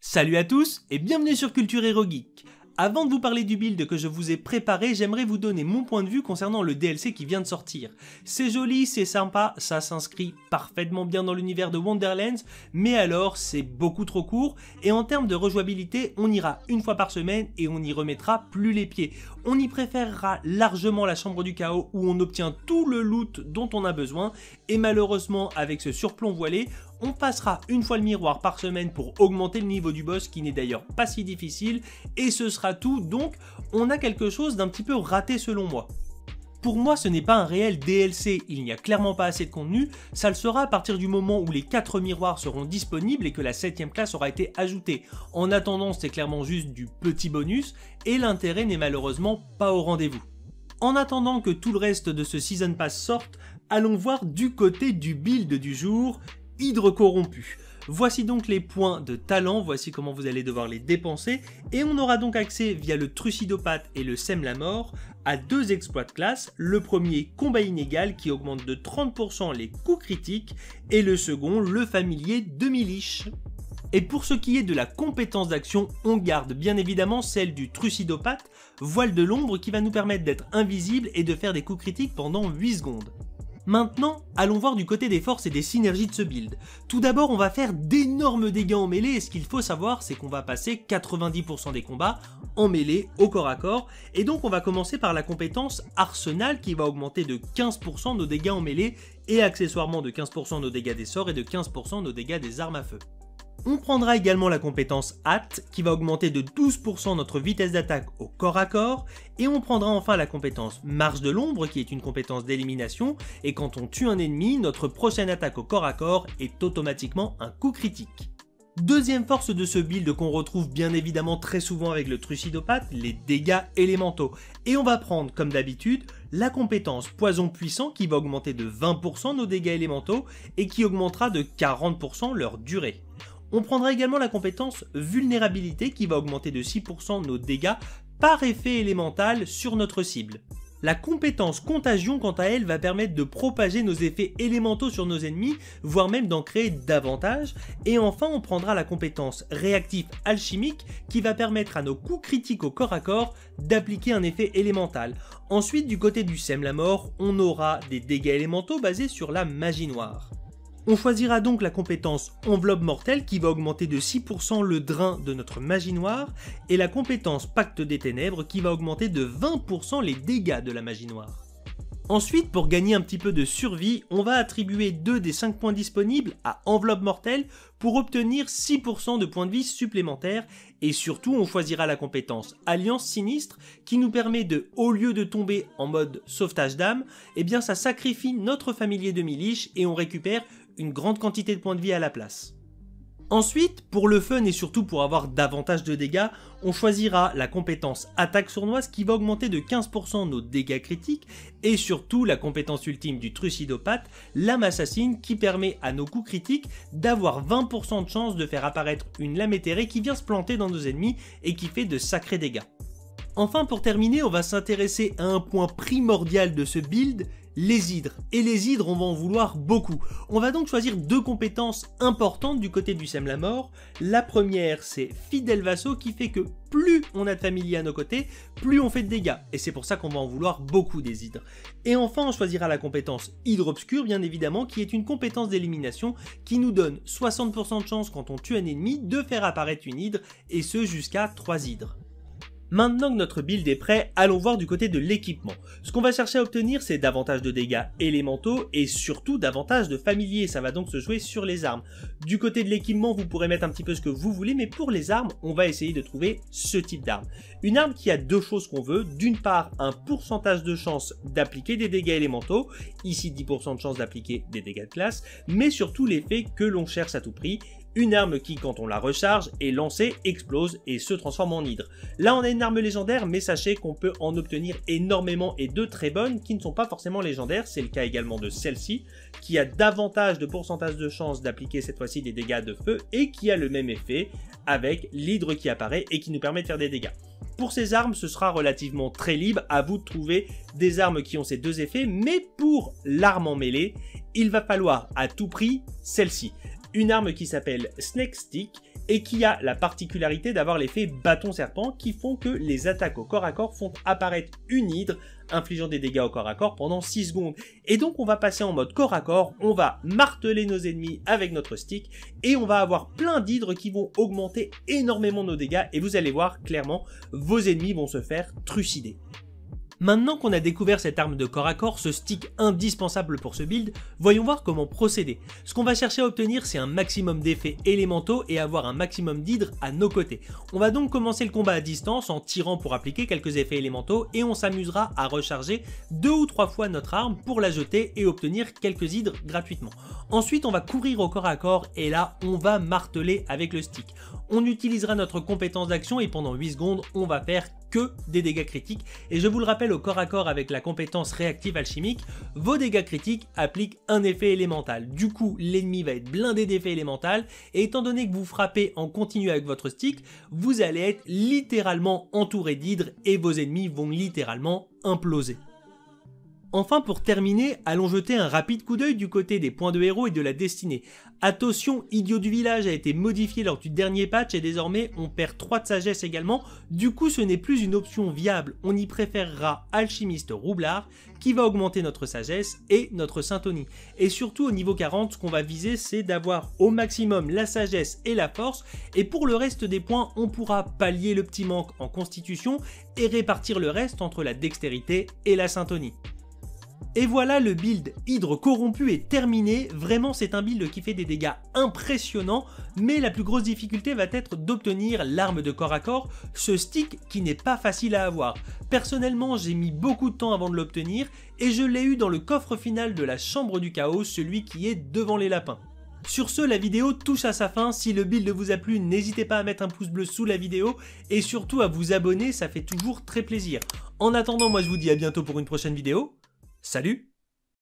Salut à tous et bienvenue sur Culture Hero Geek. Avant de vous parler du build que je vous ai préparé, j'aimerais vous donner mon point de vue concernant le DLC qui vient de sortir. C'est joli, c'est sympa, ça s'inscrit parfaitement bien dans l'univers de Wonderlands, mais alors c'est beaucoup trop court, et en termes de rejouabilité, on ira une fois par semaine et on n'y remettra plus les pieds. On y préférera largement la chambre du chaos où on obtient tout le loot dont on a besoin, et malheureusement avec ce surplomb voilé, on passera une fois le miroir par semaine pour augmenter le niveau du boss qui n'est d'ailleurs pas si difficile, et ce sera tout, donc on a quelque chose d'un petit peu raté selon moi. Pour moi, ce n'est pas un réel DLC, il n'y a clairement pas assez de contenu, ça le sera à partir du moment où les 4 miroirs seront disponibles et que la 7ème classe aura été ajoutée. En attendant, c'est clairement juste du petit bonus, et l'intérêt n'est malheureusement pas au rendez-vous. En attendant que tout le reste de ce Season Pass sorte, allons voir du côté du build du jour, Hydre corrompu. Voici donc les points de talent, voici comment vous allez devoir les dépenser, et on aura donc accès via le Trucidopathe et le Sème la Mort à 2 exploits de classe, le premier combat inégal qui augmente de 30% les coups critiques, et le second le familier demi-liche. Et pour ce qui est de la compétence d'action, on garde bien évidemment celle du Trucidopathe, voile de l'ombre qui va nous permettre d'être invisible et de faire des coups critiques pendant 8 secondes. Maintenant, allons voir du côté des forces et des synergies de ce build. Tout d'abord, on va faire d'énormes dégâts en mêlée, et ce qu'il faut savoir, c'est qu'on va passer 90% des combats en mêlée, au corps à corps, et donc on va commencer par la compétence Arsenal qui va augmenter de 15% nos dégâts en mêlée, et accessoirement de 15% nos dégâts des sorts et de 15% nos dégâts des armes à feu. On prendra également la compétence Hâte qui va augmenter de 12% notre vitesse d'attaque au corps à corps, et on prendra enfin la compétence Marche de l'ombre qui est une compétence d'élimination, et quand on tue un ennemi, notre prochaine attaque au corps à corps est automatiquement un coup critique. Deuxième force de ce build qu'on retrouve bien évidemment très souvent avec le Trucidopathe, les dégâts élémentaux, et on va prendre comme d'habitude la compétence Poison puissant qui va augmenter de 20% nos dégâts élémentaux et qui augmentera de 40% leur durée. On prendra également la compétence Vulnérabilité qui va augmenter de 6% nos dégâts par effet élémental sur notre cible. La compétence Contagion quant à elle va permettre de propager nos effets élémentaux sur nos ennemis, voire même d'en créer davantage. Et enfin on prendra la compétence Réactif Alchimique qui va permettre à nos coups critiques au corps à corps d'appliquer un effet élémental. Ensuite du côté du Sème la Mort, on aura des dégâts élémentaux basés sur la magie noire. On choisira donc la compétence Enveloppe mortelle qui va augmenter de 6% le drain de notre magie noire, et la compétence Pacte des ténèbres qui va augmenter de 20% les dégâts de la magie noire. Ensuite, pour gagner un petit peu de survie, on va attribuer 2 des 5 points disponibles à Enveloppe mortelle pour obtenir 6% de points de vie supplémentaires, et surtout on choisira la compétence Alliance sinistre qui nous permet de, au lieu de tomber en mode sauvetage d'âme, eh bien ça sacrifie notre familier demi-liche et on récupère une grande quantité de points de vie à la place. Ensuite, pour le fun et surtout pour avoir davantage de dégâts, on choisira la compétence Attaque sournoise qui va augmenter de 15% nos dégâts critiques, et surtout la compétence ultime du Trucidopathe, Lame assassine qui permet à nos coups critiques d'avoir 20% de chance de faire apparaître une lame éthérée qui vient se planter dans nos ennemis et qui fait de sacrés dégâts. Enfin pour terminer, on va s'intéresser à un point primordial de ce build, les hydres. Et les hydres, on va en vouloir beaucoup. On va donc choisir 2 compétences importantes du côté du Sème la Mort. La première, c'est Fidèle Vassaux qui fait que plus on a de familiers à nos côtés, plus on fait de dégâts. Et c'est pour ça qu'on va en vouloir beaucoup des hydres. Et enfin, on choisira la compétence Hydre Obscur, bien évidemment, qui est une compétence d'élimination qui nous donne 60% de chance quand on tue un ennemi de faire apparaître une hydre, et ce jusqu'à 3 hydres. Maintenant que notre build est prêt, allons voir du côté de l'équipement. Ce qu'on va chercher à obtenir, c'est davantage de dégâts élémentaux et surtout davantage de familiers, ça va donc se jouer sur les armes. Du côté de l'équipement, vous pourrez mettre un petit peu ce que vous voulez, mais pour les armes, on va essayer de trouver ce type d'arme. Une arme qui a 2 choses qu'on veut, d'une part un pourcentage de chance d'appliquer des dégâts élémentaux, ici 10% de chance d'appliquer des dégâts de classe, mais surtout l'effet que l'on cherche à tout prix. Une arme qui, quand on la recharge, est lancée, explose et se transforme en hydre. Là, on a une arme légendaire, mais sachez qu'on peut en obtenir énormément et de très bonnes qui ne sont pas forcément légendaires. C'est le cas également de celle-ci, qui a davantage de pourcentage de chance d'appliquer cette fois-ci des dégâts de feu et qui a le même effet avec l'hydre qui apparaît et qui nous permet de faire des dégâts. Pour ces armes, ce sera relativement très libre, à vous de trouver des armes qui ont ces 2 effets, mais pour l'arme en mêlée, il va falloir à tout prix celle-ci. Une arme qui s'appelle Snake Stick et qui a la particularité d'avoir l'effet bâton serpent qui font que les attaques au corps à corps font apparaître une hydre infligeant des dégâts au corps à corps pendant 6 secondes. Et donc on va passer en mode corps à corps, on va marteler nos ennemis avec notre stick et on va avoir plein d'hydres qui vont augmenter énormément nos dégâts et vous allez voir clairement vos ennemis vont se faire trucider. Maintenant qu'on a découvert cette arme de corps à corps, ce stick indispensable pour ce build, voyons voir comment procéder. Ce qu'on va chercher à obtenir, c'est un maximum d'effets élémentaux et avoir un maximum d'hydres à nos côtés. On va donc commencer le combat à distance en tirant pour appliquer quelques effets élémentaux et on s'amusera à recharger 2 ou 3 fois notre arme pour la jeter et obtenir quelques hydres gratuitement. Ensuite, on va courir au corps à corps et là, on va marteler avec le stick. On utilisera notre compétence d'action et pendant 8 secondes, on va faire que des dégâts critiques. Et je vous le rappelle, au corps à corps avec la compétence réactive alchimique, vos dégâts critiques appliquent un effet élémental. Du coup, l'ennemi va être blindé d'effets élémental et étant donné que vous frappez en continu avec votre stick, vous allez être littéralement entouré d'hydres et vos ennemis vont littéralement imploser. Enfin, pour terminer, allons jeter un rapide coup d'œil du côté des points de héros et de la destinée. Attention, Idiot du village a été modifié lors du dernier patch et désormais on perd 3 de sagesse également, du coup ce n'est plus une option viable, on y préférera Alchimiste Roublard qui va augmenter notre sagesse et notre syntonie. Et surtout au niveau 40, ce qu'on va viser c'est d'avoir au maximum la sagesse et la force et pour le reste des points on pourra pallier le petit manque en constitution et répartir le reste entre la dextérité et la syntonie. Et voilà, le build hydre corrompu est terminé, vraiment c'est un build qui fait des dégâts impressionnants, mais la plus grosse difficulté va être d'obtenir l'arme de corps à corps, ce stick qui n'est pas facile à avoir. Personnellement j'ai mis beaucoup de temps avant de l'obtenir, et je l'ai eu dans le coffre final de la chambre du chaos, celui qui est devant les lapins. Sur ce, la vidéo touche à sa fin, si le build vous a plu, n'hésitez pas à mettre un pouce bleu sous la vidéo, et surtout à vous abonner, ça fait toujours très plaisir. En attendant, moi je vous dis à bientôt pour une prochaine vidéo. Salut!